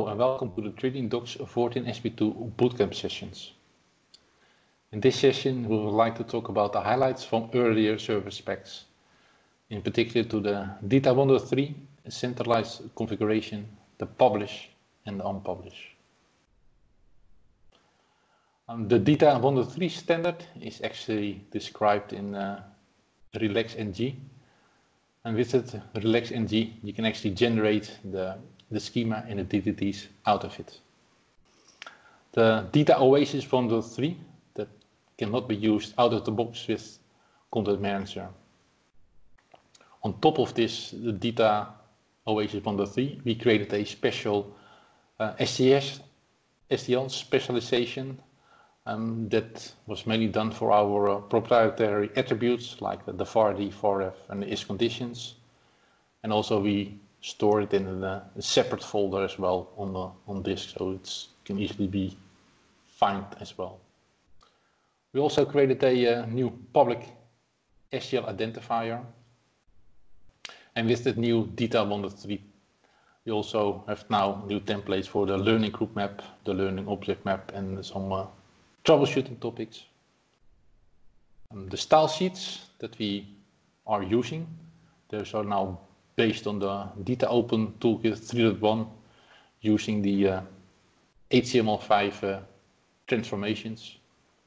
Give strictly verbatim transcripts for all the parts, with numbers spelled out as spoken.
Hello and welcome to the Treating Docs fourteen S P two Bootcamp sessions. In this session we would like to talk about the highlights from earlier server specs, in particular to the DITA one point three centralized configuration, the publish and the unpublish. Um, the DITA one point three standard is actually described in uh, RelaxNG, and with it RelaxNG you can actually generate the the schema and the D T Ts out of it. The DITA Oasis one point three that cannot be used out of the box with Content Manager. On top of this, the DITA Oasis one point three, we created a special uh, S D S, S D L specialization um, that was mainly done for our uh, proprietary attributes like the vardy, varef and the is conditions, and also we store it in a, a separate folder as well on the on disk, so it can easily be found as well. We also created a uh, new public S D L identifier, and with that new DITA one point three we also have now new templates for the learning group map, the learning object map, and some uh, troubleshooting topics. Um, the style sheets that we are using, those are now based on the DITA Open Toolkit three point one, using the uh, H T M L five uh, transformations.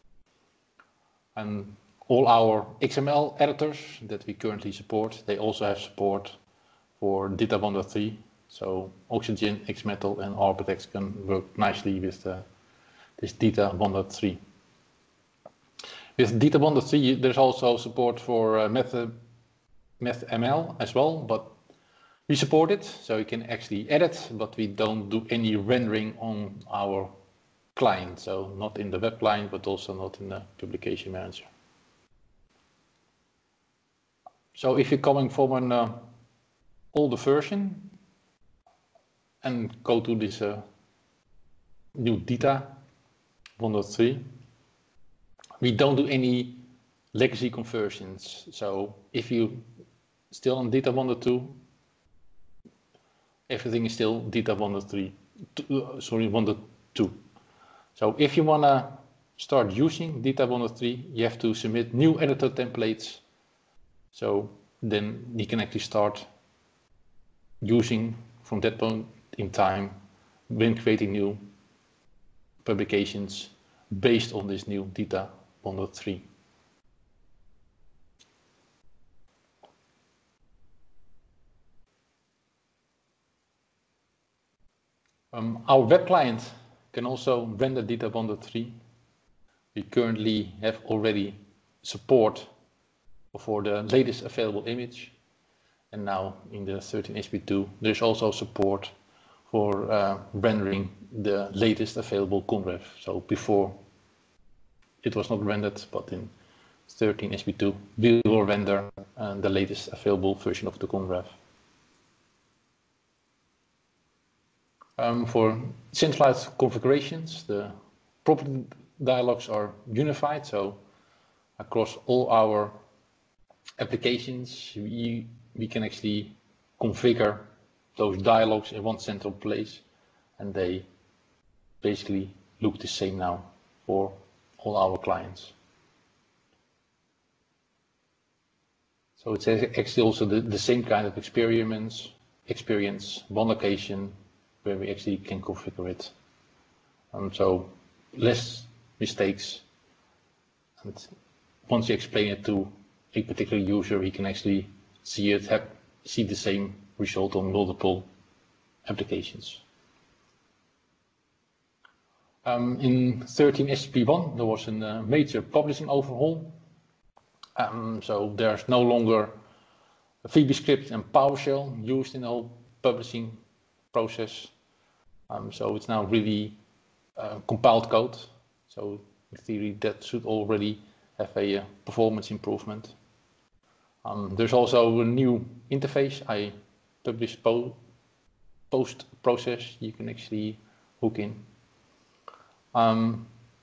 And all our X M L editors that we currently support, they also have support for DITA one point three. So Oxygen, Xmetal and Arbortext can work nicely with uh, this DITA one point three. With DITA one point three there's also support for uh, Method, MethML as well, but we support it, so you can actually edit, but we don't do any rendering on our client, so not in the web client, but also not in the publication manager. So if you're coming from an uh, older version and go to this uh, new DITA one point three, we don't do any legacy conversions. So if you still on DITA one point two, everything is still DITA one point three, uh, sorry, one point two. So if you want to start using DITA one point three, you have to submit new editor templates. So then you can actually start using from that point in time when creating new publications based on this new DITA one point three. Um, our web client can also render DITA one point three. We currently have already support for the latest available image, and now in the thirteen S P two there's also support for uh, rendering the latest available conref. So before it was not rendered, but in thirteen S P two we will render uh, the latest available version of the conref. Um, for centralized configurations, the property dialogues are unified, so across all our applications we, we can actually configure those dialogues in one central place, and they basically look the same now for all our clients. So it's actually also the, the same kind of experience, experience, one location where we actually can configure it. Um, so less mistakes, and once you explain it to a particular user, he can actually see it, have, see the same result on multiple applications. Um, in thirteen S P one there was a uh, major publishing overhaul. Um, so there's no longer VBScript and PowerShell used in the whole publishing process. Um, so it's now really uh, compiled code. So in theory that should already have a uh, performance improvement. Um, there's also a new interface, I publish po post process you can actually hook in. Um,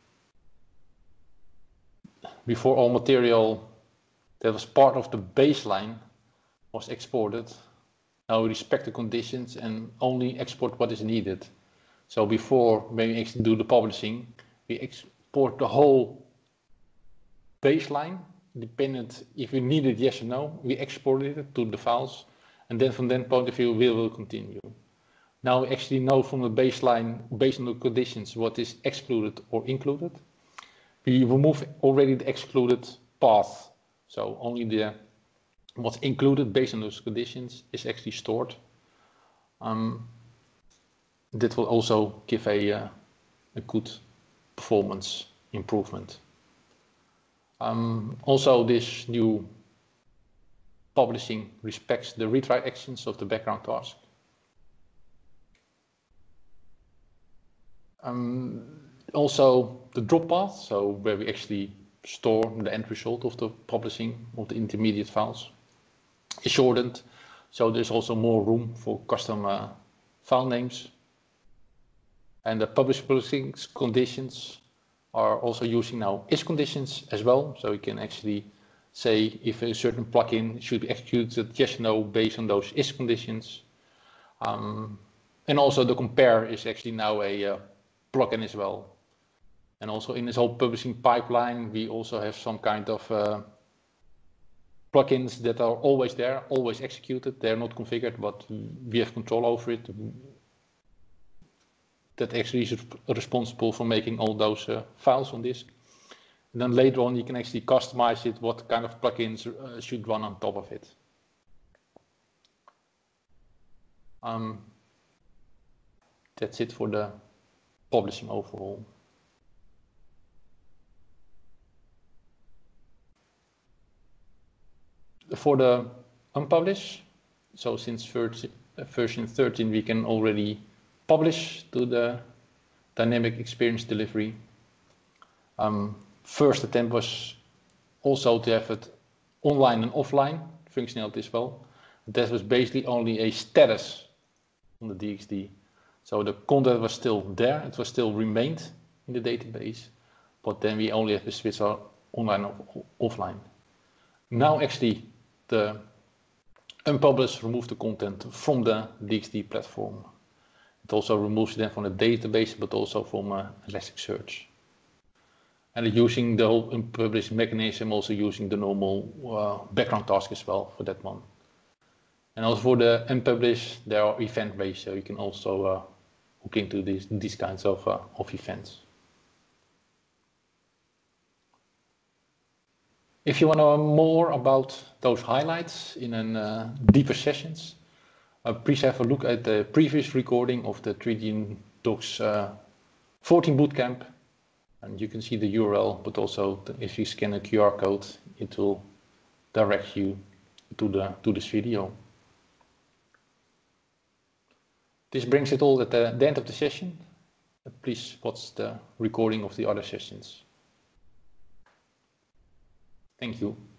before all material that was part of the baseline was exported, now we respect the conditions and only export what is needed. So before when we actually do the publishing, we export the whole baseline, dependent if we need it yes or no, we export it to the files, and then from that point of view we will continue. Now we actually know from the baseline, based on the conditions, what is excluded or included. We remove already the excluded path, so only the what's included based on those conditions is actually stored. Um, that will also give a, uh, a good performance improvement. Um, also, this new publishing respects the retry actions of the background task. Um, also, the drop path, so where we actually store the end result of the publishing of the intermediate files, is shortened. So there's also more room for custom uh, file names. And the publish publishing conditions are also using now is conditions as well. So you can actually say if a certain plugin should be executed yes or no based on those is conditions. Um, and also the compare is actually now a uh, plugin as well. And also in this whole publishing pipeline, we also have some kind of uh, plugins that are always there, always executed. They're not configured, but we have control over it. That actually is responsible for making all those uh, files on disk. And then later on, you can actually customize it, what kind of plugins uh, should run on top of it. Um, that's it for the publishing overall. For the unpublish, so since version thirteen, we can already publish to the dynamic experience delivery. Um, first attempt was also to have it online and offline functionality as well. That was basically only a status on the D X D. So the content was still there, it was still remained in the database, but then we only have to switch our online or offline. Now actually the unpublish removed the content from the D X D platform. It also removes them from the database, but also from uh, Elasticsearch. And using the whole unpublish mechanism, also using the normal uh, background task as well for that one. And also for the unpublish, there are event based, so you can also uh, look into these these kinds of uh, of events. If you want to know more about those highlights in an, uh, deeper sessions, uh, please have a look at the previous recording of the three D Docs uh, fourteen bootcamp, and you can see the U R L, but also the, if you scan a Q R code, it will direct you to the to this video. This brings it all at the, the end of the session. Uh, please watch the recording of the other sessions. Thank you.